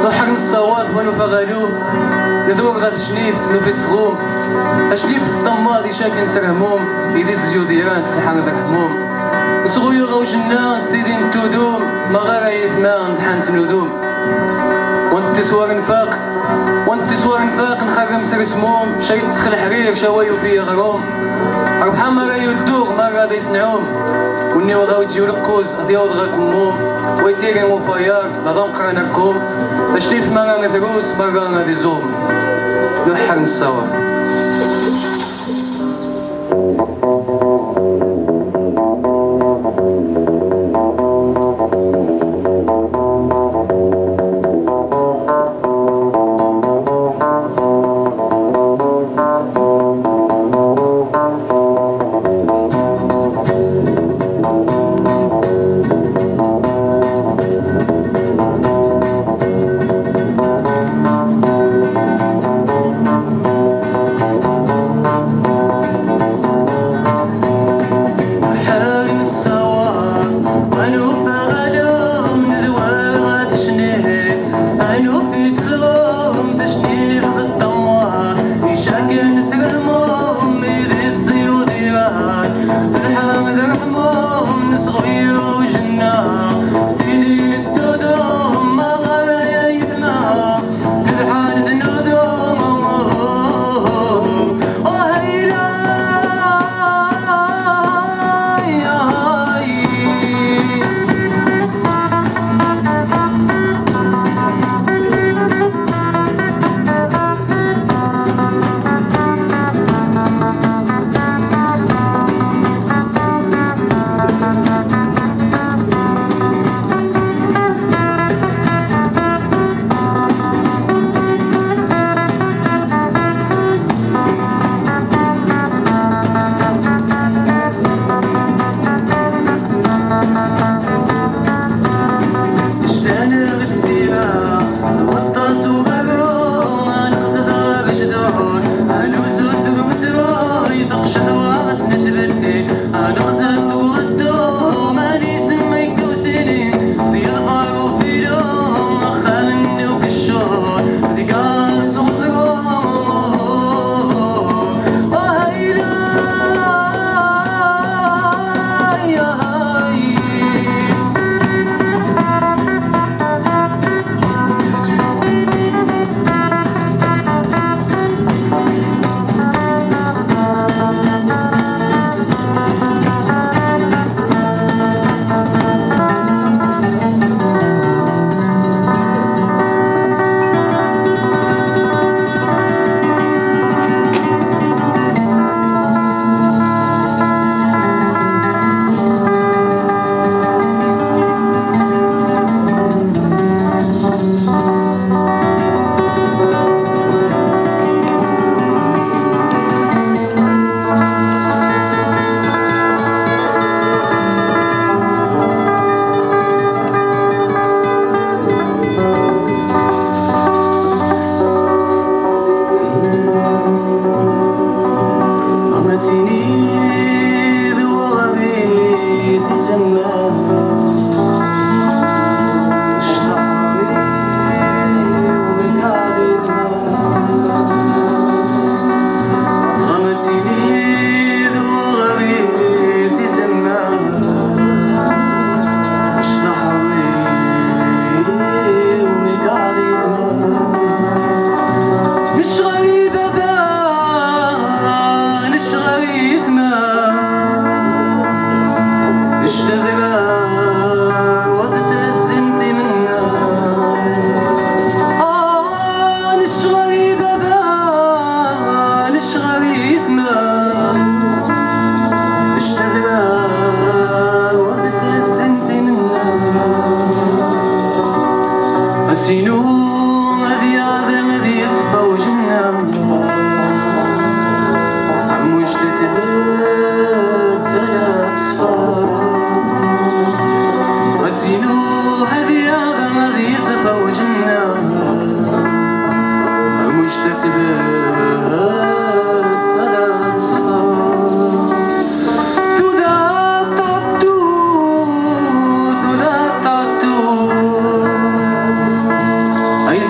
ضحك الصواب ولو فغالو يدور غاد شنيف تنوفي تغوم اشنيف الطماضي شاكن سرهموم يدي تزيو ديران في الحرب الحموم صغير غوش الناس سيدي متودوم ما غير يثمان نحن تنودوم وانت سوار نفاق نخرم سرسموم شي تدخل حرير شوايو فيا غروم ربحان ما رايو الدوغ ما غادا يسنعوم وني وغاو يجيو القوز غادي وضغا كموم ويتيرين وفايار لغام قرانكم اشتيف ما رانا دروس ما رانا دي زوم نحر نصور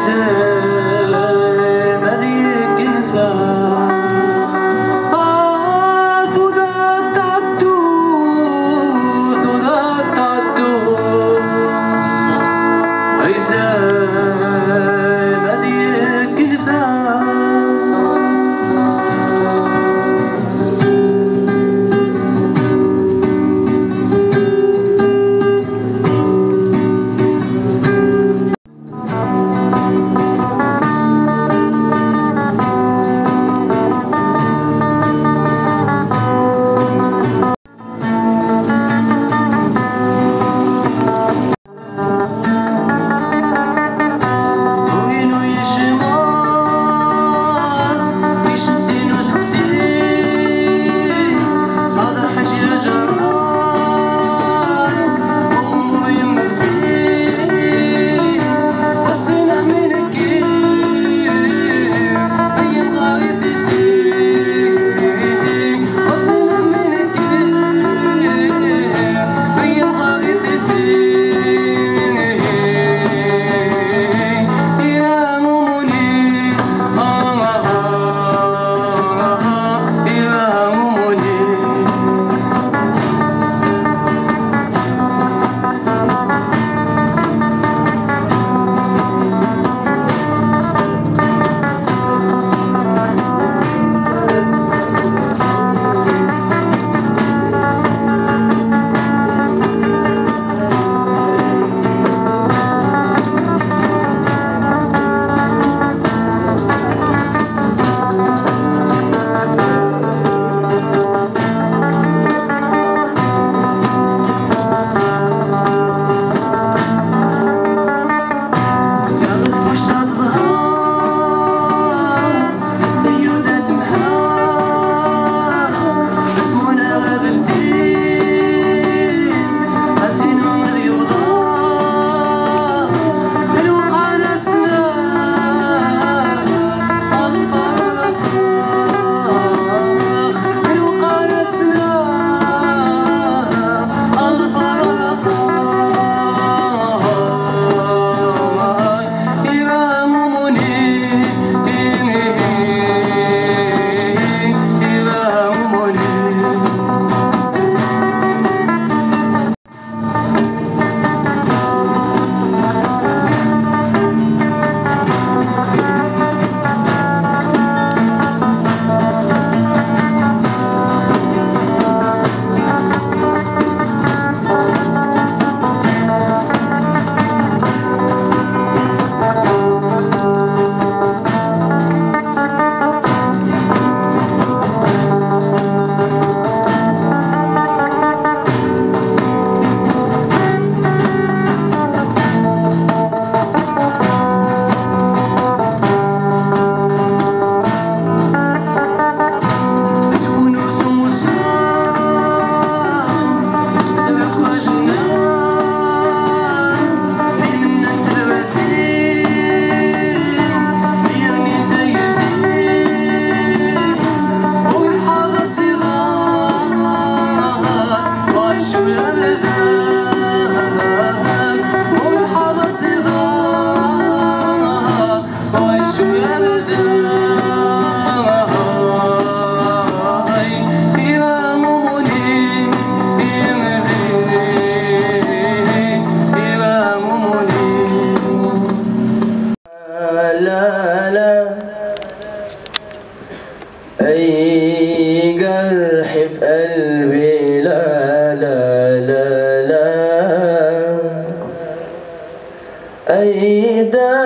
أي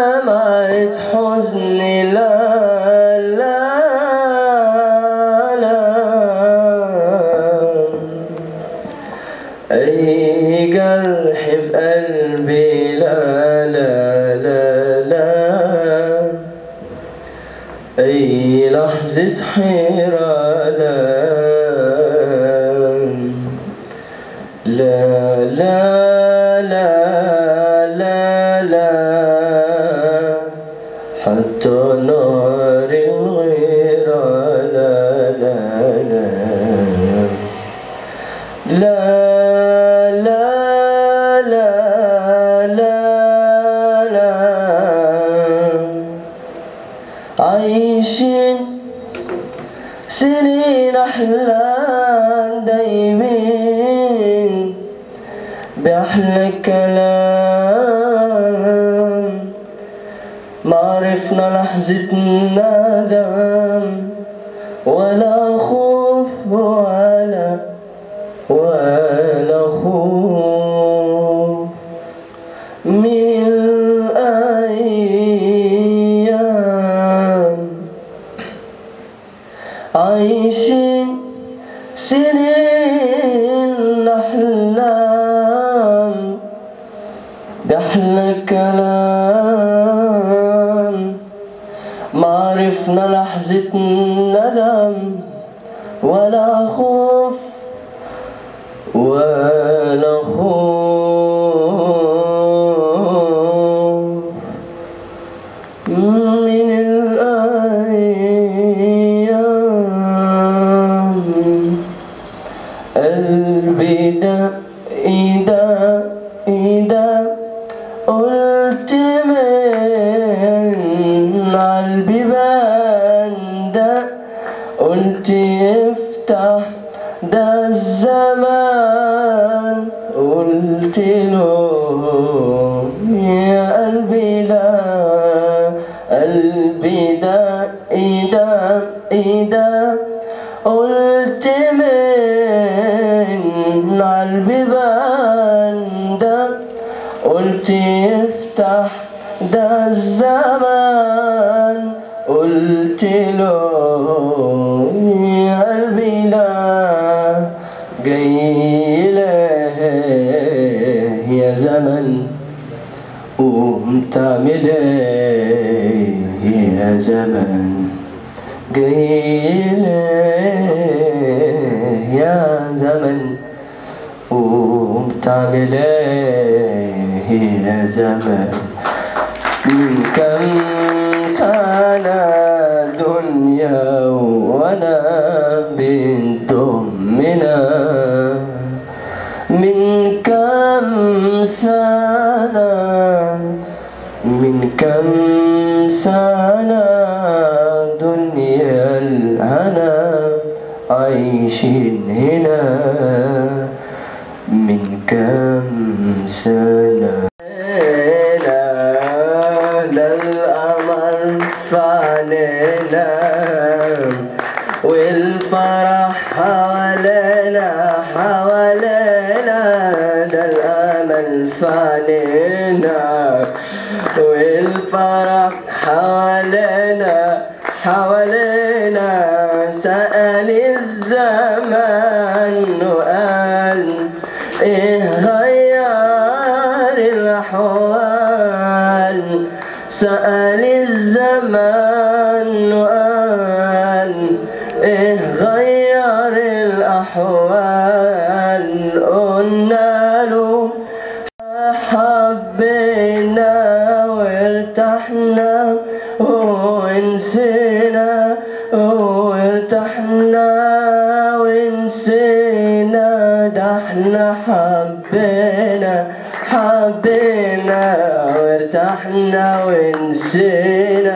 دمعة حزن لا لا لا أي جرح في قلبي لا لا لا لا أي لحظة حيرة لا لا لا لا لا حتى نار الغيرة لا لا لا لا لا لا لا عايشين سنين أحلام دايمين بأحلى كلام، معرفنا لحظة ندم ولا خوف ولا خوف من الأيام. عايشين سنين أحلام بأحلى كلام، معرفنا لحظة ندم ولا خوف ولا خوف من الأيام. قلبي ده إذا قلت من عالبيبان ده، قلت يفتح ده الزمان، قلت له يا قلبي لا. قلبي ده إذا قلت من عالبيبان ده، قلت يفتح ده الزمان، قلت له يا قلبي لا. جاي له يا زمن وبتعمل ايه يا زمن، جاي له يا زمن وبتعمل ايه يا زمن. من كم سنة دنيا وانا بنت أمنا، من كم سنة دنيا الهنا عايشين هنا، من كم سنة. القمر فعلينا والفرح حوالينا ده الأمل فعلينا والفرح حوالينا سأل الزمان وقال إيه غير الأحوال، سأل الزمان وقال إيه غير الأحوال. قلنا له حبينا وارتحنا ونسينا، وارتحنا ونسينا، ده احنا حبينا وارتحنا ونسينا.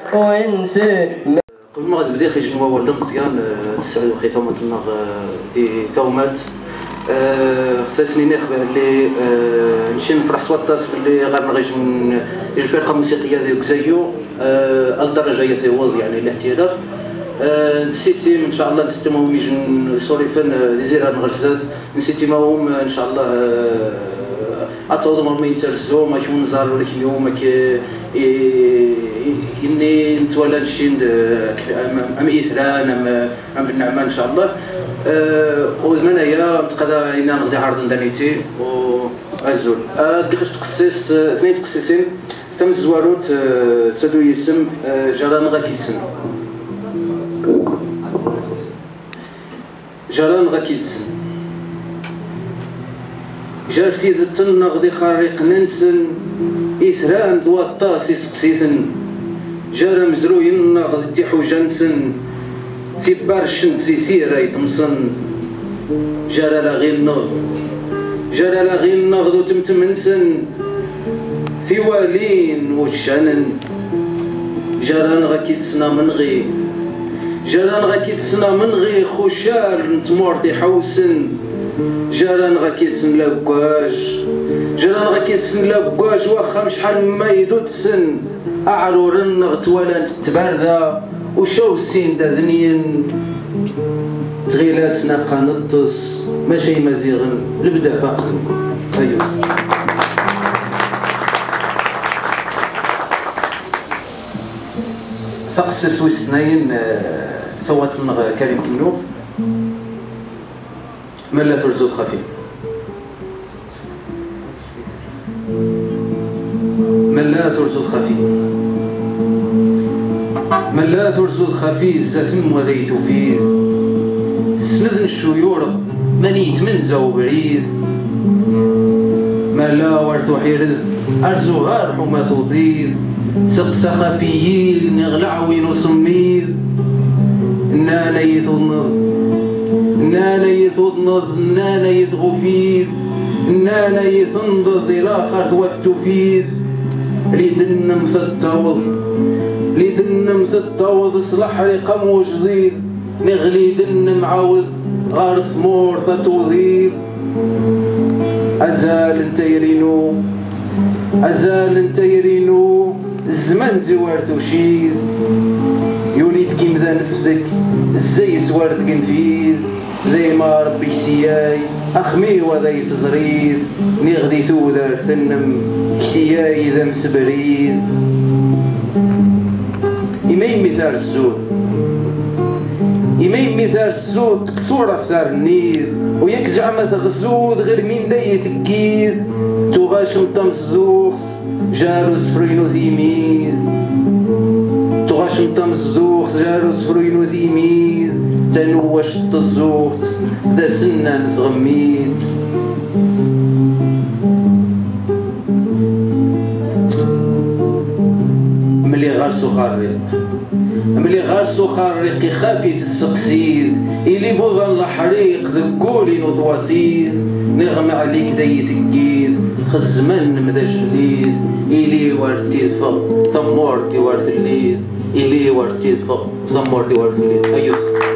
قبل ما غتبدا خرج الموال مزيان تسعود وخي ثومات النار دي ثومات خصني نخبر اللي نمشي نفرح سواطاس اللي غنغيش من الفرقه الموسيقيه ديال كزايو الدرجه يتوز يعني الاحتراف. نسيتي ان شاء الله نستمو يجن صوريفن لزيران غرزاز نسيتي ماهم ان شاء الله أتوضم ما ينترسو ما يكون زار ولا اليوم ما إني نتولى الشين أم إسران أم بالنعمة إن شاء الله. وزمانيا تقدر إنا نغدي عرض دانيتي وأزول ديخش تقسيس اثنين تقسيسين ثم زواروت سدو يسم جران غاكيسن جار في زتن نغدي خارق ننسن إثران دوطاس يسقسيسن جار مزروين نغدي تيحو جنسن في برشن سيسيرا يطمسن جار لا غير نغدو تمتمنسن ثوالين وشانن جران غاكيتسنا من غي جران غاكيتسنا من غي خوشار نتمورتي حوسن جران غاكيتسن لابكواج جران غاكيتسن لابكواج واخا شحال ما يدود سن اعرور النغت ولا تتبرذا وشو السين دا ذنين تغيلاسنا قنطس ماشي مزيغن لبدا فاقدو ايوه ثقس سويسناين صوت كريم كنوف ملا ترزوز خفي ملا ترزوز خفي ملا ترزوز خفي زاسم وليت فيه سند الشيور منيت من زو بعيد ملا ورثو حيرذ أرزو غار حما تطيذ سقس خفيين نغلع وين صميذ نانا يتضنض نانا يتضنض نانا يتغفيذ نانا يتنضض الآخر والتفيذ ليدن مستوض ليدن مستوض صلح رقم وجديد نغلي دن معاوض غار ثمور تتوظيف أزال انت يرينو أزال انت يرينو الزمان زوارت وشيذ يوليد كيمذا نفسك زي سوارت كنفيذ زي ما ربي كسياي أخمي وذي تزريد نغدي تودر تنم كسياي ذا مسبريد إمين مثال الزود إمين مثال الزود كسورة في ثار النيذ وياك زعما تغزود غير مين داي تكيذ تغاش مطم الزوخ جارو سفرينو ثيميذ تغاش مطم الزوخ جارو سفرينو ثيميذ تنوش الزوخ ذا سنان صغميد ملي غارسو خارق ملي غارسو خارق خافي تسقسيد إلي بوضا الحريق ذكولي نضواتيذ نغم عليك داي تكيد خزمان مدا جليد إلي وارتيذ فوق ثمورتي وارث الليل إلي وارتيذ فوق ثمورتي وارث الليل أيوه